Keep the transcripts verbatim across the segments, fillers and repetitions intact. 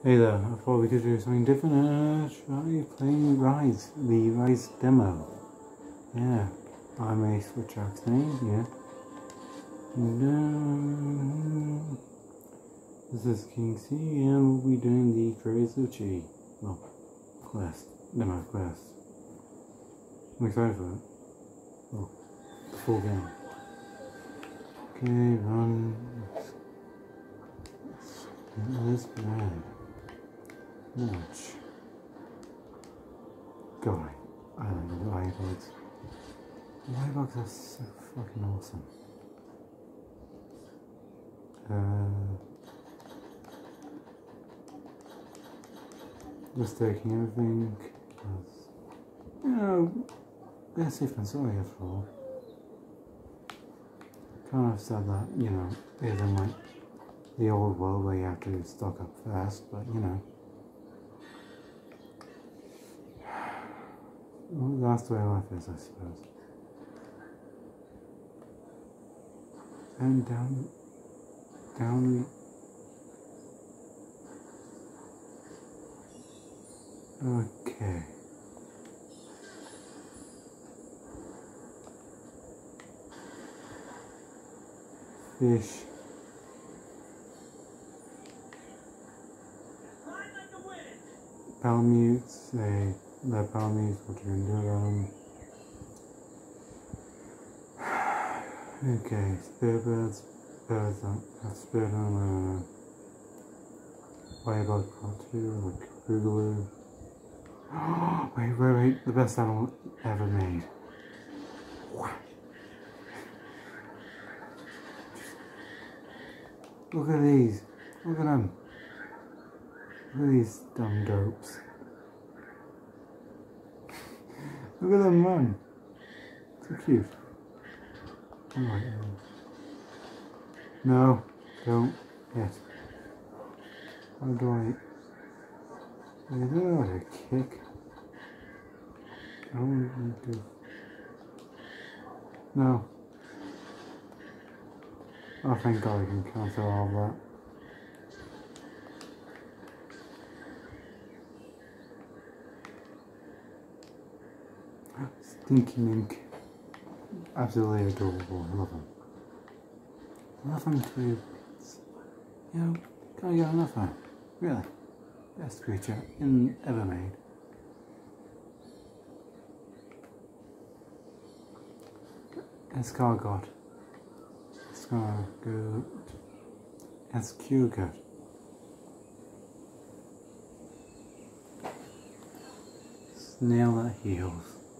Hey there, I thought we could do something different and uh, try playing Rise, the Rise demo. Yeah, I may switch out names, yeah. And, um, this is King C and we'll be doing the Trace of Chi. Well, quest, demo quest. I'm excited for it. Well, the full game. Okay, run. This bad. Launch. God, I don't know the iBugs. The iBugs are so fucking awesome. Uh, just taking everything because, you know, they're safe and sorry after all. Kind of said that, you know, it isn't like the old world where you have to stock up fast, but you know. Well, that's the way life is, I suppose. And down, down the... Okay. Fish. Palamutes, say, the Palamutes, what you're gonna do about them. Okay, spare birds, birds that have spirit on, uh, ladybug part two, like Boogaloo. Wait, wait, wait, the best animal ever made. Look at these, look at them. Look at these dumb dopes. Look at them run. So cute. Oh my god. No, don't. Yes. How do I... I don't know how to kick. I don't need to... No. Oh, thank God I can cancel all of that. Stinky Mink. Absolutely adorable. I love them. I love them too. It's, you know, can't get enough of them. Really. Best creature in ever made. Escargot. Escargot. Escargot. Snail that heals.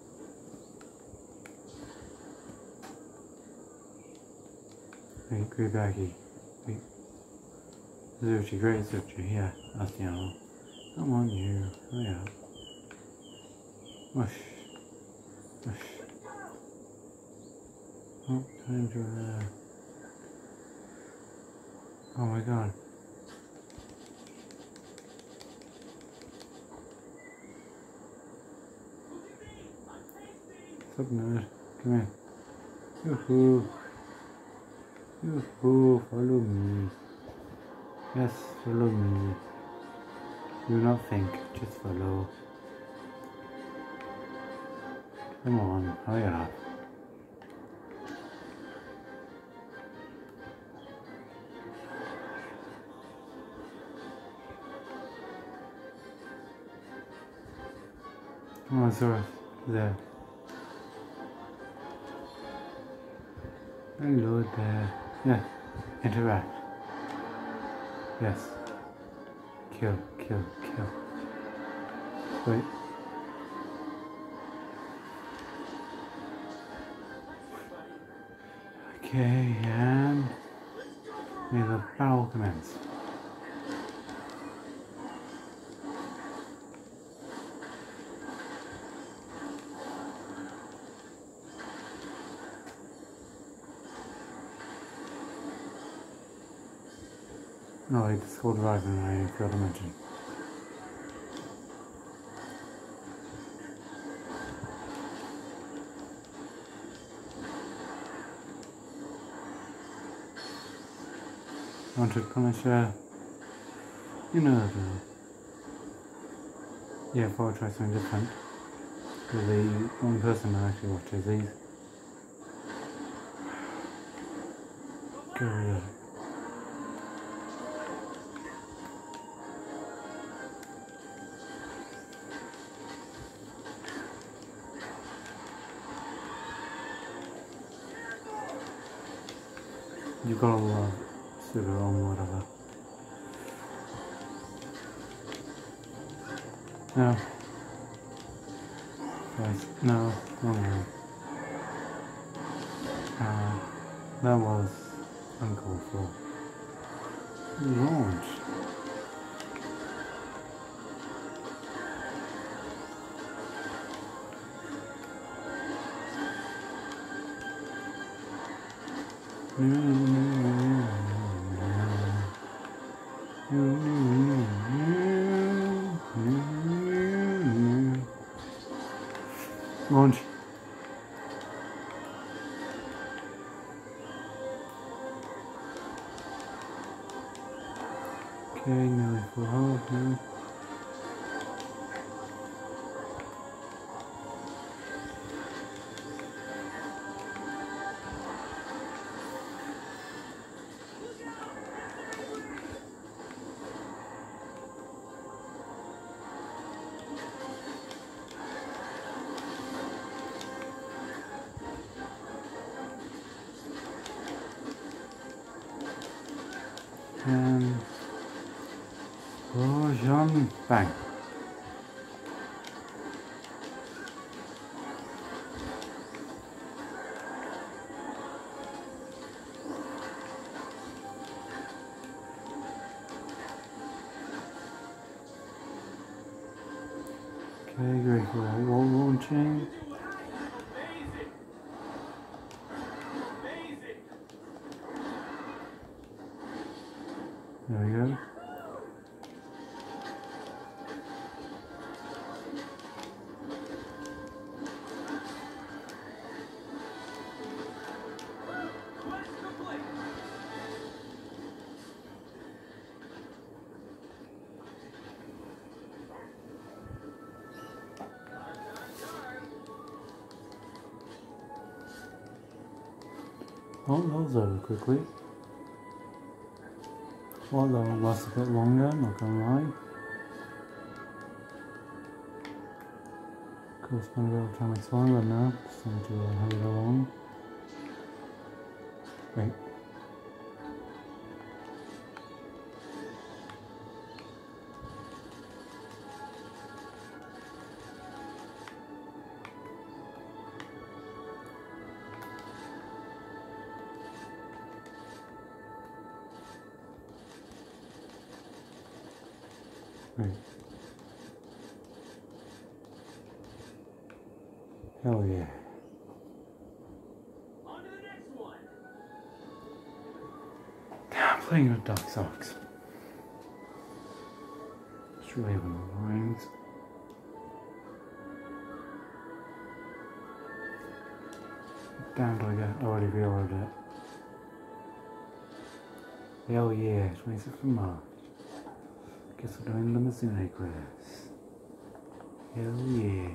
Wait, great baggy. Wait. Zurchi, great Zurchi, yeah, that's the animal. Come on, you. Hurry up. Mush. Mush. Oh, time to, uh... oh my god. What's up, nerd? Come here. Yoo-hoo. Yoo-hoo, follow me. Yes, follow me. Do not think, just follow. Come on, hurry up. Come on, Zora. There. Hello there. Yeah, interact. Yes. Kill, kill, kill. Wait. Okay, and may the battle commence. No, I just called Rise and I forgot to mention. Wanted Punisher. You know the Yeah, before I try something different. Because the one person that actually watches these. Go with it. You gotta love sugar on whatever. No. Guys, no, wrong way. Uh, that was uncalled for. Launch. Launch. Okay, nearly full health now. And explosion, bang. Okay, great for wall launching. There we go. Oh, that was over quickly. Well, that will last a bit longer, not gonna lie. Of course, I'm gonna be able to try my song, but no, just need to uh, have it along. Wait. Wait. Hell yeah. On to the next one. I'm playing with Dark Socks. It's really one of the rings. Damn, do I get already reloaded it. Hell yeah, twenty-sixth of March. Guess we're doing limousine quiz. Hell yeah.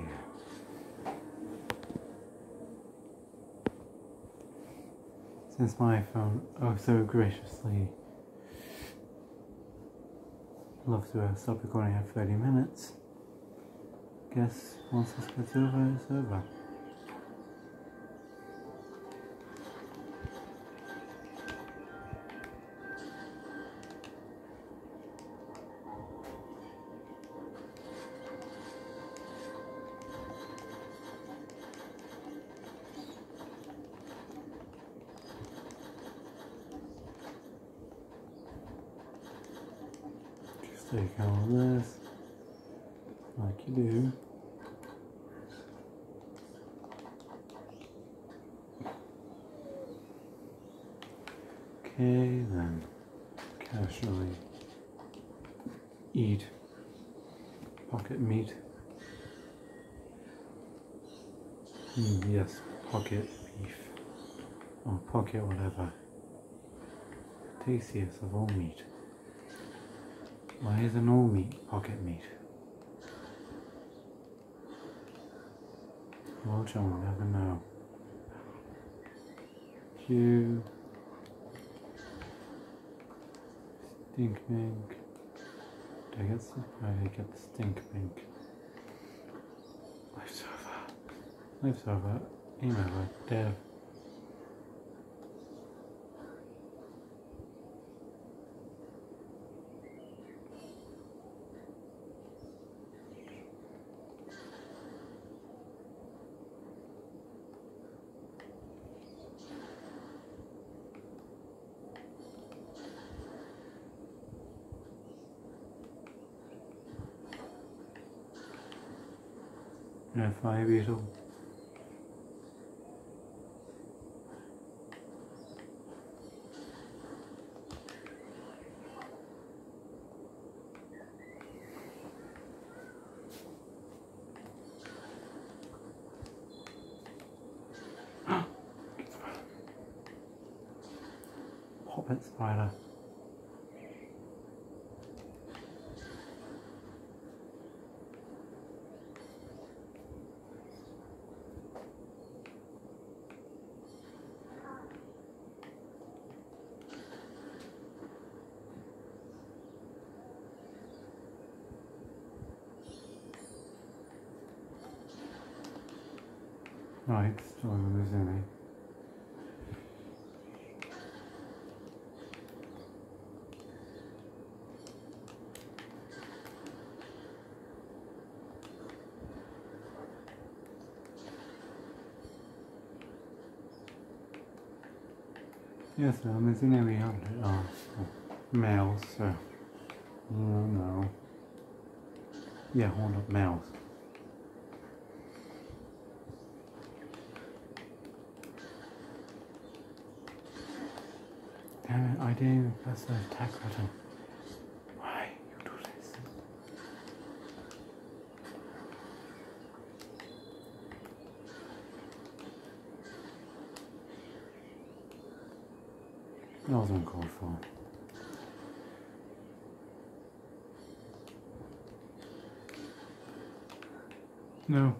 Since my phone oh so graciously loves to uh, stop recording at thirty minutes, guess once this gets over, it's over. Take all this, like you do. Okay, then casually eat pocket meat. Mm, yes, pocket beef or pocket whatever. Tastiest of all meat. Why is an all meat pocket meat? Watch on, never know. You stink pink. Did I get the I did get the stink pink. Life server. Life server. Email dev. Yeah, fire beetle. Hobbit spider. Right, still losing me. Yes, I'm missing every hundred. Oh, males, so. Oh no. Yeah, hold up, males. Damn it, I didn't even press the attack button. Why you do this? That was uncalled for. No.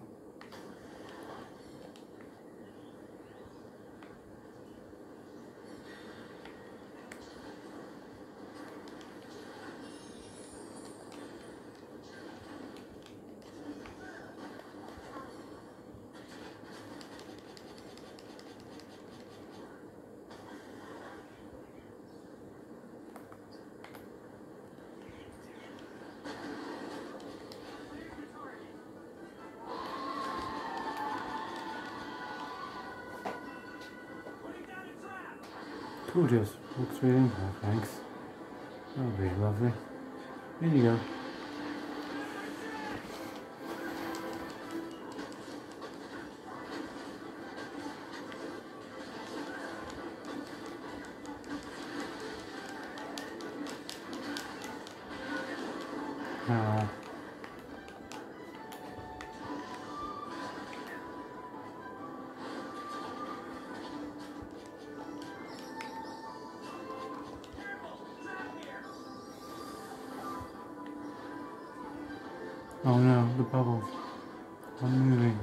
Cool, just walk straight in. Oh, thanks. That would be lovely. There you go. Now, oh no, the bubbles. I'm moving.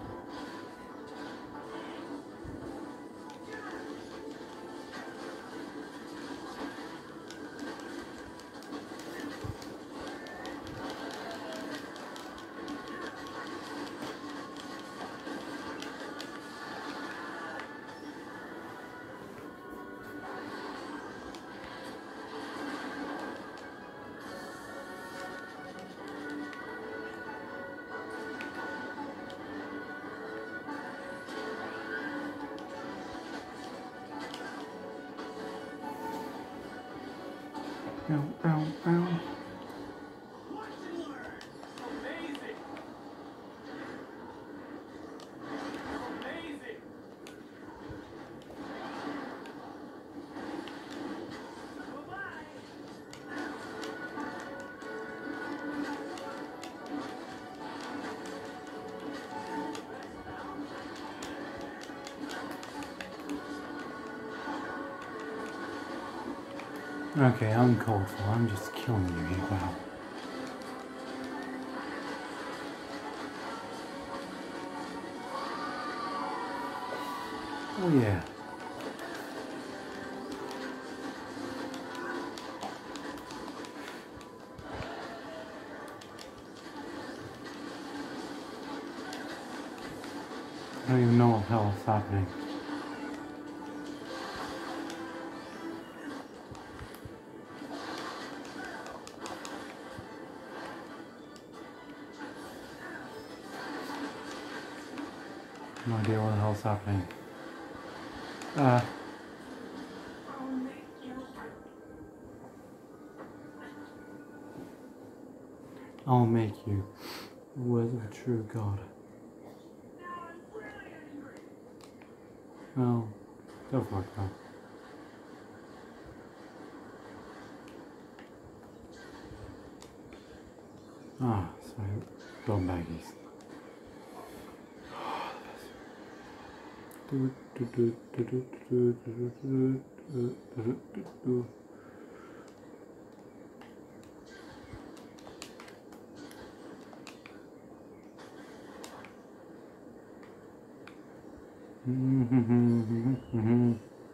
Ow, ow, ow. Okay, I'm called for. I'm just killing you here. Wow. Oh yeah. I don't even know what the hell is happening. No idea what the hell's happening. Uh, I'll make you with a true God. Well, go for it, though. Ah, sorry, bum baggies. Do, do, do, do, do, do, do, do, do, do, do, do. Mm-hmm.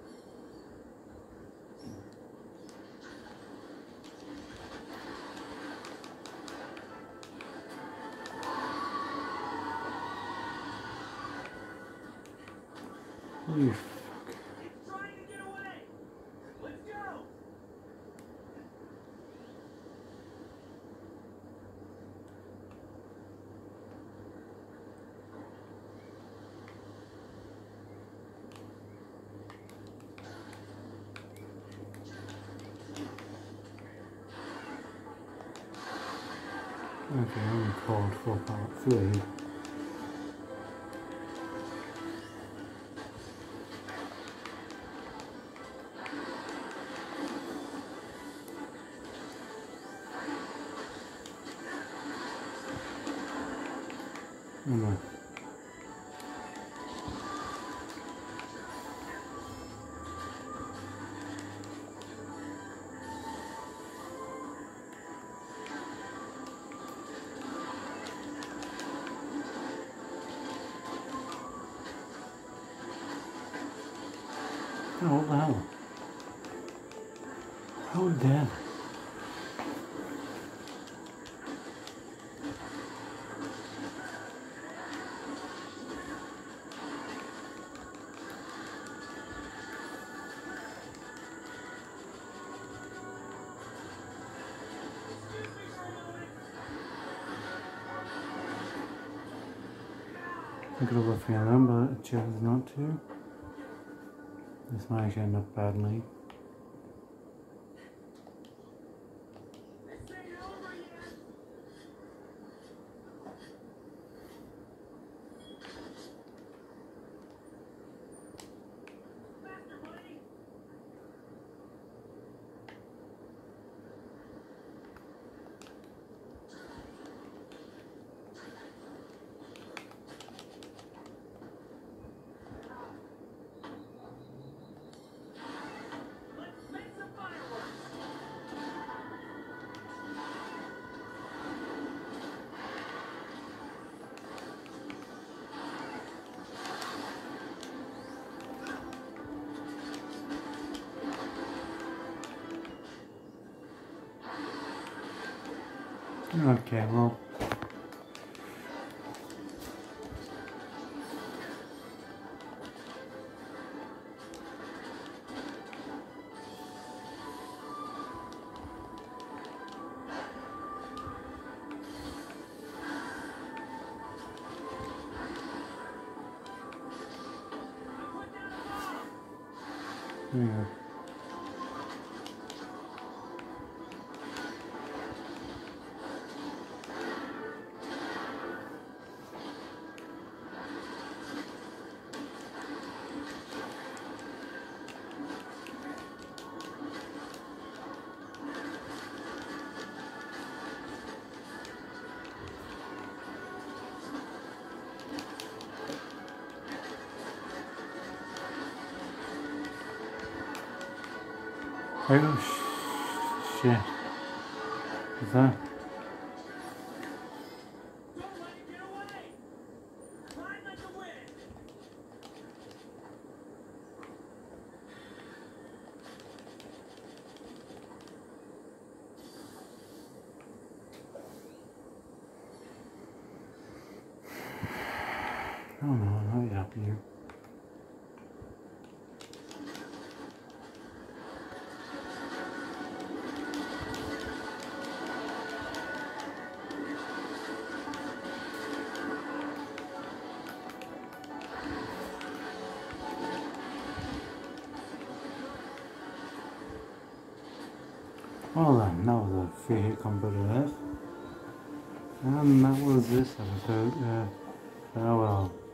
You fuck. He's trying to get away. Let's go. Okay, I'm called for part three. Oh no. Oh, what the hell? How dare? I could have left me alone, but I chose not to. This might actually end up badly. This ain't over yet. Faster, buddy. Let's make some fireworks. Okay, well. There you go. Oh sh shit. What's that? Don't let him get away. Climb like a wind. Come on, hurry up you. Well then, that was a free hit combo to Earth. And that was this episode. Uh, farewell.